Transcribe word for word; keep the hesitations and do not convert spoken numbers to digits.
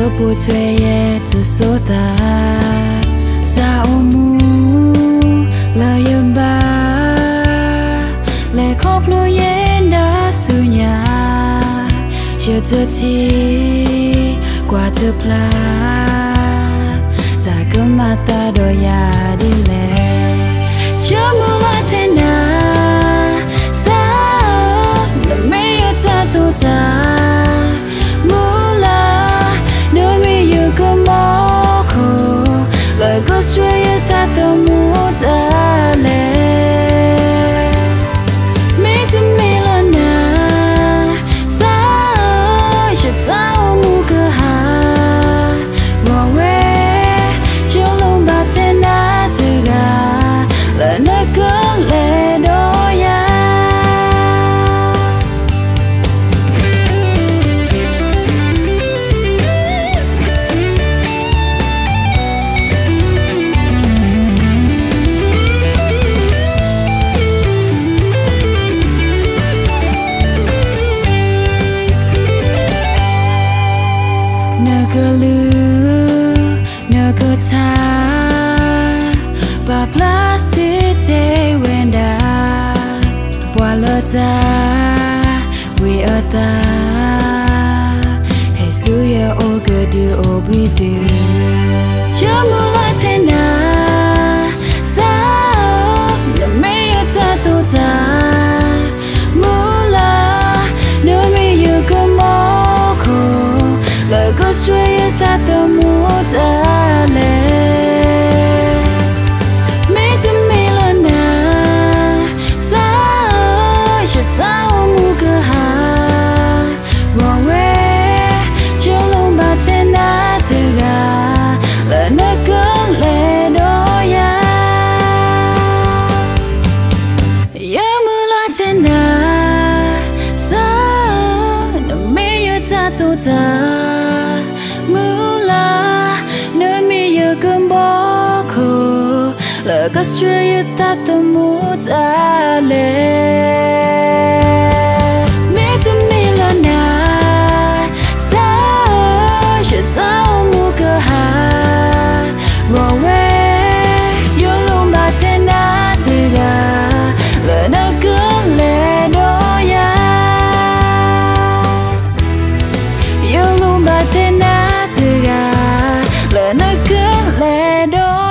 cơ bùi thuê ye từ số ta ra ô mu lời yếm ba lệ khóc lối ye đã su nhà giờ thơ chi qua thơ pla ta cứ mà ta đôi ya đi lệ chưa mưa hoa thế nào sao nằm mê ở ta thu ta lời có suy ta tâm mua ta lệ mấy tin mi lần nào sao chỉ tao mua cửa hàng ngồi quê cho lòng bạc trên đá từ gà lời nói cớ lệ đôi ya cơ lư nơ cơ tha bà plastic wenda qua lơ ta we ở ta hay su ya o cơ điều o bi tu chưa mua lại thế nào sao làm mấy ở ta tu ta mua la nơi mi yêu cơ mơ khổ lời có suy ta tâm mua ta lệ mấy tin mi lần nào sao chỉ tao mua cửa hàng ngồi quê cho lòng bạc trên đá từ gà lời nói cớ lệ đôi ya nhớ mưa lá trên đá sao nằm mê ở ta tu ta lời có suy ta tâm mua ta lệ mấy tin mi lần nào sao chỉ tao mua cửa hàng ngồi quê vô luôn bạc trên đá từ gà lời nói cứ lệ đôi ya vô luôn bạc trên đá từ gà lời nói cứ lệ đôi